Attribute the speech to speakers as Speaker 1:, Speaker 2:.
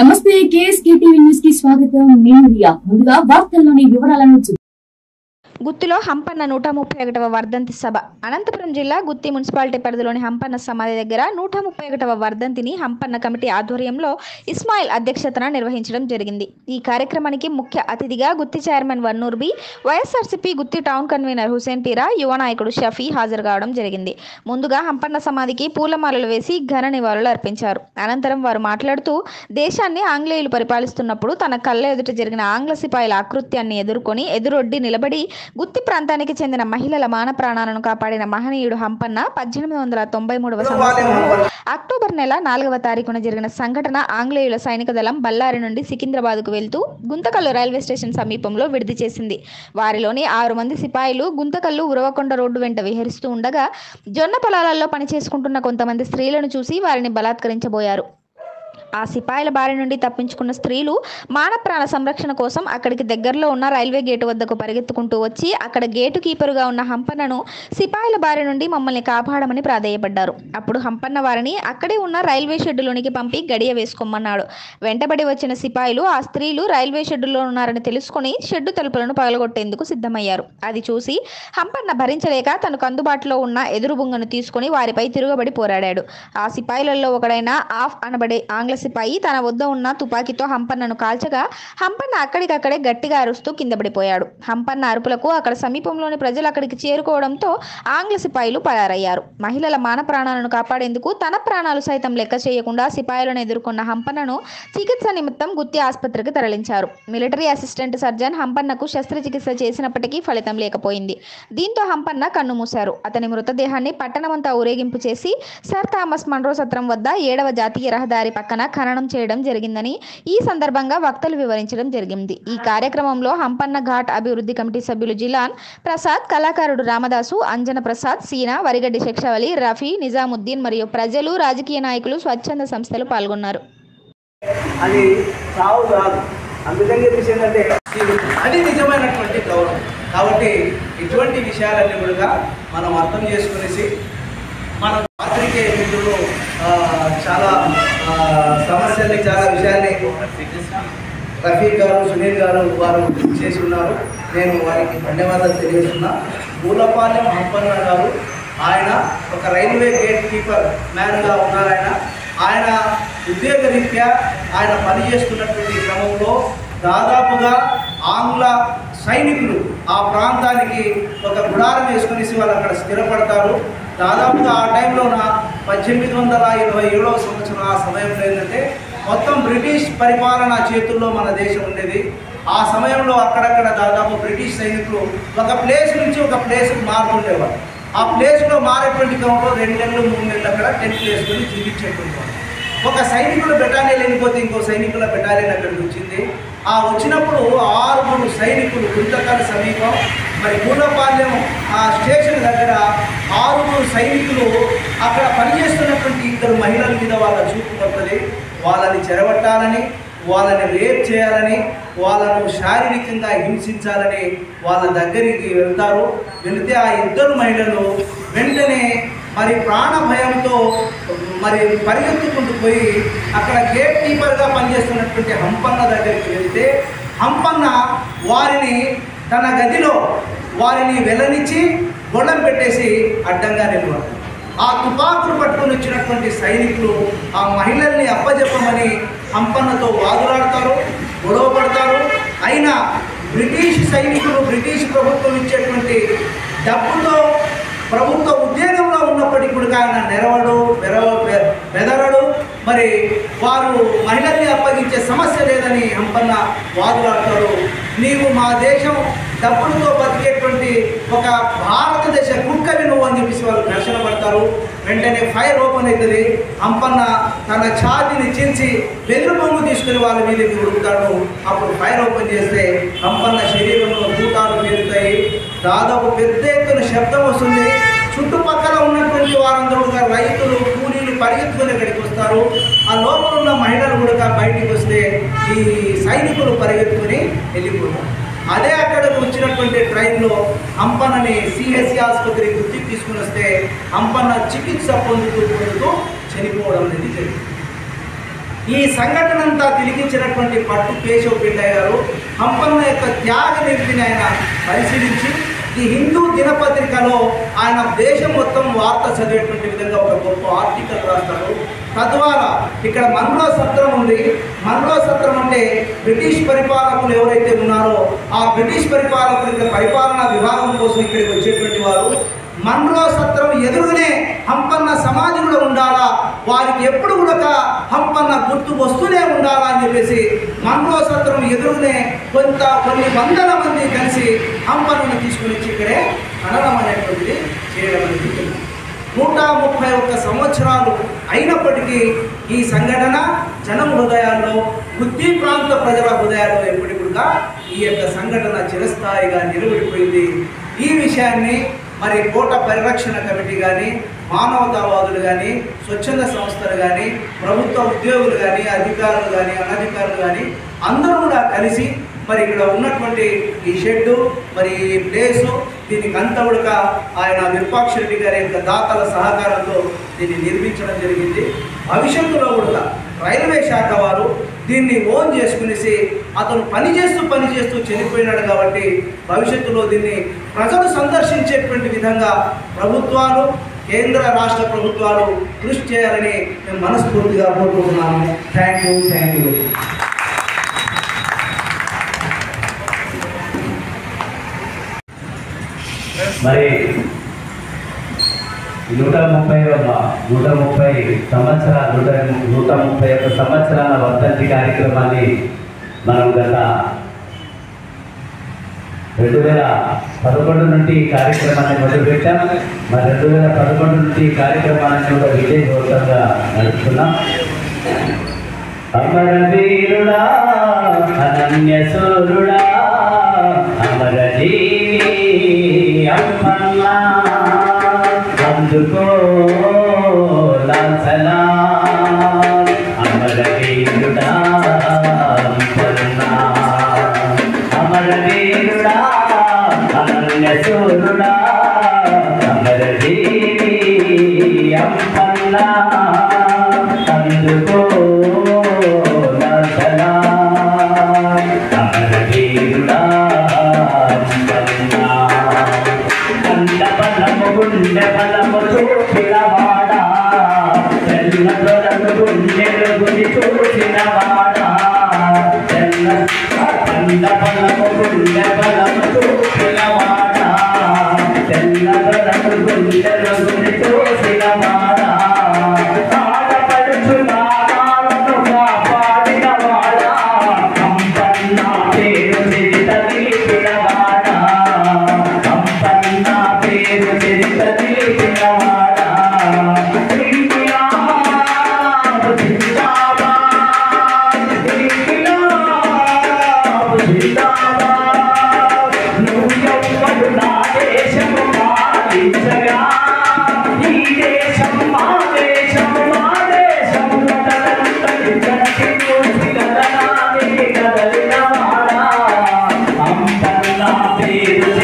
Speaker 1: నమస్తే KSK TV news కి స్వాగతం. నేను రియా. ముందుగా వార్తల్లోని వివరాలను
Speaker 2: గుత్తిలో హంపన్న 131వ వర్ధంతి సభ. అనంతపురం జిల్లా గుత్తి మున్సిపాలిటీ పరిధిలోని హంపన్న సమాధి దగ్గర 131వ వర్ధంతిని హంపన్న కమిటీ ఆధ్వర్యంలో ఇస్మాయిల్ అధ్యక్షతన నిర్వహించడం జరిగింది. ఈ కార్యక్రమానికి ముఖ్య అతిథిగా Gutti chairman Vannur B, YSRCP Gutti town convener Hussain Peera, యువ నాయకుడు షఫీ హాజరు కావడం జరిగింది. ముందుగా హంపన్న సమాధికి పూలమాలలు వేసి ఘన నివాళులు అర్పించారు. అనంతరం వారు మాట్లాడుతూ, దేశాన్ని ఆంగ్లేయులు పరిపాలిస్తున్నప్పుడు తన కళ్ళ ఎదుట జరిగిన ఆంగ్ల సిపాయిల ఆకృత్యాన్ని ఎదురొడ్డి నిలబడి గుత్తి ప్రాంతానికి చెందిన మహిళల మాన ప్రాణాలను కాపాడిన మహనీయుడు హంపన్న 1893వ సంవత్సరంలో అక్టోబర్ నెల 4వ తారీఖున జరిగిన సంఘటన ఆంగ్లేయుల సైనిక దళం బళ్ళారి నుండి సికింద్రాబాద్కు వెళ్తూ గుంతకల్లు రైల్వే స్టేషన్ సమీపంలో విడిది చేసింది. వారిలోని 6 మంది సిపాయిలు గుంతకల్లు ఉరవకొండ రోడ్డు వెంట విహరిస్తూ ఉండగా జొన్న పొలాలలో పనిచేసుకుంటున్న కొంతమంది స్త్రీలను చూసి వారిని బలాత్కరించబోయారు. ఆ సిపాయిల బారి నుండి తప్పించుకున్న స్త్రీలు మాన ప్రాణ సంరక్షణ కోసం అక్కడికి దగ్గరలో ఉన్న రైల్వే గేటు వద్దకు పరిగెత్తుకుంటూ వచ్చి అక్కడ గేటు కీపరుగా ఉన్న హంపన్నను సిపాయిల బారి నుండి మమ్మల్ని కాపాడమని ప్రాధేయపడ్డారు. అప్పుడు హంపన్న వారిని అక్కడే ఉన్న రైల్వే షెడ్డులోనికి పంపి గడియ వేసుకోమన్నాడు. వెంటబడి వచ్చిన సిపాయిలు ఆ స్త్రీలు రైల్వే షెడ్డులో ఉన్నారని తెలుసుకుని షెడ్డు తలుపులను పగలగొట్టేందుకు సిద్ధమయ్యారు. అది చూసి హంపన్న భరించలేక తనకు అందుబాటులో ఉన్న ఎదురు బుంగను తీసుకుని వారిపై తిరగబడి పోరాడాడు. ఆ సిపాయిలలో ఒకడైన ఆఫ్ అనబడే ఆంగ్ల సిపాయి తన వద్ద ఉన్న తుపాకీతో హంపన్నను కాల్చగా హంపన్న అక్కడికక్కడే గట్టిగా అరుస్తూ కింద పడిపోయాడు. హంపన్న అరుపులకు అక్కడ సమీపంలోని ప్రజలు అక్కడికి చేరుకోవడంతో ఆంగ్ల సిపాయిలు పరారయ్యారు. మహిళల మాన ప్రాణాలను కాపాడేందుకు తన ప్రాణాలు సైతం లెక్క చేయకుండా సిపాయిలను ఎదుర్కొన్న హంపన్నను చికిత్స నిమిత్తం గుత్తి ఆసుపత్రికి తరలించారు. మిలిటరీ అసిస్టెంట్ సర్జన్ హంపన్నకు శస్త్రచికిత్స చేసినప్పటికీ ఫలితం లేకపోయింది. దీంతో హంపన్న కన్నుమూశారు. అతని మృతదేహాన్ని పట్టణమంతా ఊరేగింపు చేసి సర్ థామస్ మన్రో సత్రం వద్ద 7వ జాతీయ రహదారి పక్కన ఖననం చేయడం జరిగిందని ఈ సందర్భంగా వక్తలు వివరించడం జరిగింది. ఈ కార్యక్రమంలో హంపన్న ఘాట్ అభివృద్ధి కమిటీ సభ్యులు జిలాన్ ప్రసాద్, కళాకారుడు రామదాసు, అంజన ప్రసాద్, సీనా, వరిగడ్డి శిక్షవలి, రఫీ, నిజాముద్దీన్ మరియు ప్రజలు, రాజకీయ నాయకులు, స్వచ్ఛంద సంస్థలు పాల్గొన్నారు.
Speaker 3: అది సావు కాదు, అందుకని చెప్పేసి ఏంటంటే అది నిజమైనటువంటి గౌరవం. కాబట్టి ఇటువంటి విషయాలన్నీ కూడా మనం అర్థం చేసుకునేసి మన పాత్రికేయ మిత్రులు చాలా సమస్యల్ని, చాలా విషయాన్ని రఫీక్ గారు, సునీల్ గారు వారు చేసి ఉన్నారు. నేను వారికి ధన్యవాదాలు తెలియజేస్తున్నా. మూలపాలెం హంపన్న గారు ఆయన ఒక రైల్వే గేట్ కీపర్ మ్యాన్గా ఉన్నారు. ఆయన ఉద్యోగ రీత్యా ఆయన పనిచేస్తున్నటువంటి క్రమంలో దాదాపుగా ఆంగ్ల సైనికులు ఆ ప్రాంతానికి ఒక గుడారం వేసుకునేసి వాళ్ళు అక్కడ స్థిరపడతారు. దాదాపుగా ఆ టైంలోన 1827వ సంవత్సరం ఆ సమయంలో ఏంటంటే మొత్తం బ్రిటిష్ పరిపాలన చేతుల్లో మన దేశం ఉండేది. ఆ సమయంలో అక్కడక్కడ దాదాపు బ్రిటిష్ సైనికులు ఒక ప్లేస్ నుంచి ఒక ప్లేస్కి మారుతుండేవారు. ఆ ప్లేస్లో మారేటువంటి క్రమంలో 2 నెలలు 3 నెలలు అక్కడ టెంట్లు వేసుకొని జీవించేటువంటి ఒక సైనికుల బెటాలియన్ వెళ్ళిపోతే ఇంకో సైనికుల బెటాలియన్ అక్కడికి వచ్చింది. ఆ వచ్చినప్పుడు 6 సైనికులు గుంతకల్ సమీపం మరి మూలపాలెం ఆ స్టేషన్ దగ్గర 6 సైనికులు అక్కడ పనిచేస్తున్నటువంటి 2 మహిళల మీద వాళ్ళ చూపు పడుతుంది. వాళ్ళని చెరబట్టాలని, వాళ్ళని రేప్ చేయాలని, వాళ్ళను శారీరకంగా హింసించాలని వాళ్ళ దగ్గరికి వెళ్తారు. వెళితే ఆ 2 మహిళలు వెంటనే మరి ప్రాణ భయంతో మరి పరిగెత్తుకుంటూ పోయి అక్కడ గేట్ కీపర్గా పనిచేస్తున్నటువంటి హంపన్న దగ్గరికి వెళ్తే హంపన్న వారిని తన గదిలో వారిని వెళ్ళనిచ్చి గొడవ పెట్టేసి అడ్డంగా నిలబడతారు. ఆ తుపాకులు పట్టుకొని వచ్చినటువంటి సైనికులు ఆ మహిళల్ని అప్పజెప్పమని హంపన్నతో వాదులాడతారు, గొడవ పడతారు. అయినా బ్రిటిష్ సైనికులు బ్రిటిష్ ప్రభుత్వం ఇచ్చేటువంటి డబ్బుతో ప్రభుత్వ ఉద్యోగంలో ఉన్నప్పటికీ కూడా ఆయన బెదరడు. మరి వారు మహిళల్ని అప్పగించే సమస్య లేదని హంపన్న వాదులాడతారు. నీవు మా దేశం డబ్బులతో బతికేటువంటి ఒక భారతదేశ కుక్కవి నువ్వు అని చెప్పేసి వాళ్ళు ఘర్షణ పడతారు. వెంటనే ఫైర్ ఓపెన్ అవుతుంది. హంపన్న తన ఛాతీని చించి వెదురు బొమ్ము తీసుకుని వాళ్ళ మీదకి ఉడుకుతాడు. అప్పుడు ఫైర్ ఓపెన్ చేస్తే హంపన్న శరీరంలో భూతాలు పెరుగుతాయి. దాదాపు పెద్ద ఎత్తున శబ్దం వస్తుంది. చుట్టుపక్కల ఉన్నటువంటి వారందరూ కూడా రైతులు, కూలీలు పరిగెత్తుకుని ఇక్కడికి వస్తారు. ఆ లోపల ఉన్న మహిళలు కూడా బయటికి వస్తే ఈ సైనికులు పరిగెత్తుకుని వెళ్ళిపోతారు. అదే అక్కడికి వచ్చినటువంటి ట్రైన్లో హంపన్నని సిఎస్సి ఆసుపత్రికి గుర్తికి తీసుకుని వస్తే హంపన్న చికిత్స పొందుతూ చనిపోవడం అనేది జరిగింది. ఈ సంఘటన అంతా తిరిగించినటువంటి పట్టు కేశవ పిల్లయ్య గారు హంపన్న యొక్క త్యాగ నిధిని ఆయన పరిశీలించి ఈ హిందూ దినపత్రికలో ఆయన దేశం మొత్తం వార్త చదివేటువంటి విధంగా ఒక గొప్ప ఆర్టికల్ రాస్తారు. తద్వారా ఇక్కడ మన్రో సత్రం ఉంది. మన్రో సత్రం అంటే బ్రిటిష్ పరిపాలకులు ఎవరైతే ఉన్నారో ఆ బ్రిటిష్ పరిపాలకుల పరిపాలనా విభాగం కోసం ఇక్కడికి వచ్చేటువంటి వారు మన్రో సత్రం ఎదురుగానే హంపన్న సమాధి కూడా ఉండాలా, వారికి ఎప్పుడు కూడా హంపన్న గుర్తు వస్తూనే ఉండాలా అని చెప్పేసి మన్రో సత్రం ఎదురుగానే కొన్ని వందల మంది కలిసి హంపన్నను తీసుకుని వచ్చి ఇక్కడే ఖననం అనేటువంటిది చేయడం అనేది 131 సంవత్సరాలు అయినప్పటికీ ఈ సంఘటన జనం హృదయాల్లో, గుత్తి ప్రాంత ప్రజల హృదయాల్లో ఎప్పటికీ కూడా ఈ యొక్క సంఘటన చిరస్థాయిగా నిలబడిపోయింది. ఈ విషయాన్ని మరి కోట పరిరక్షణ కమిటీ కానీ, మానవతావాదులు కానీ, స్వచ్ఛంద సంస్థలు కానీ, ప్రభుత్వ ఉద్యోగులు కానీ, అధికారులు కానీ, అనధికారులు కానీ అందరూ కూడా కలిసి మరి ఇక్కడ ఉన్నటువంటి ఈ షెడ్డు, మరి ఈ ప్లేసు, దీనికి అంతా కూడా ఆయన విరూపాక్ష రెడ్డి గారి యొక్క దాతల సహకారంతో దీన్ని నిర్మించడం జరిగింది. భవిష్యత్తులో కూడా రైల్వే శాఖ వారు దీన్ని ఓన్ చేసుకునేసి అతను పనిచేస్తూ చనిపోయినాడు కాబట్టి భవిష్యత్తులో దీన్ని ప్రజలు సందర్శించేటువంటి విధంగా ప్రభుత్వాలు, కేంద్ర రాష్ట్ర ప్రభుత్వాలు కృషి చేయాలని మేము మనస్ఫూర్తిగా కోరుకుంటున్నాము. Thank you.
Speaker 4: మరి 131 సంవత్సరాల వర్ధంతి కార్యక్రమాన్ని మనం గత 2011 నుండి ఈ కార్యక్రమాన్ని మొదలుపెట్టాం. మరి 2011 నుండి ఈ కార్యక్రమాన్ని కూడా విజయవంతంగా నడుపుతున్నాం. అమరవీరుడా, అనన్యసూరుడా, అమరజీవి హంపన్న, అందుకో లాంఛనా. అమరవీరుడా హంపన్న, అమరవీరుడా, అనన్యసూరుడా, అమరజీవి హంపన్న, అందుకో లాంఛనా. అమరవీరుడా హంపన్న, కండ బలము గుండె బలము చూపినవాడా, తెల్ల దొరకు గుండెలు గురి చూసినవాడా, కండ బలము గుండె బలము చూపినవాడా, తెల్ల దొరకు గుండెలు గురి చూసినవాడా, ఆడపడుచు నారాలను కాపాడినవాడా, హంపన్న పేరు చరిత నిలిపినవాడా, హంపన్న పేరు చరిత నిలిపినవాడా. నువ్వు ఎవ్వడు నా దేశము పాలించగా, ఈ దేశం మా దేశం, మా దేశం కదలంతటి గట్టి చూసి కదలానికి కదలినవాడా, హంపన్న పేరు